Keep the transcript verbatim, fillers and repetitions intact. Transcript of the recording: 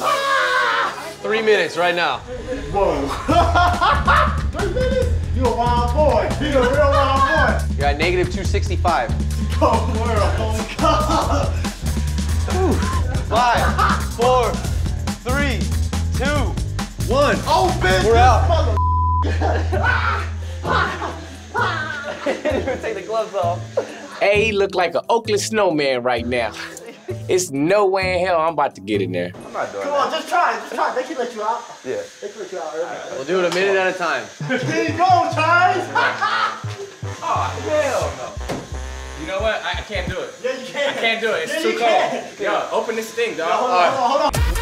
Three minutes right now. Whoa. Three minutes? You a wild boy. You a real wild boy. You're at negative two sixty-five. Cold world. Five, four, three, two, one. Open. We're out. Didn't even take the gloves off. Hey, he look like an Oakland snowman right now. It's no way in hell I'm about to get in there. I'm not doing Come that. on, just try it. Just try it. They can let you out. Yeah. They can let you out early. Right, we'll do it a minute at a time. Keep going, Charles. Oh, hell no. You know what? I, I can't do it. Yeah, you can. I can't do it. It's yeah, too you cold. Can. Yo, open this thing, dog. Yo, hold on, All right. hold on, hold on.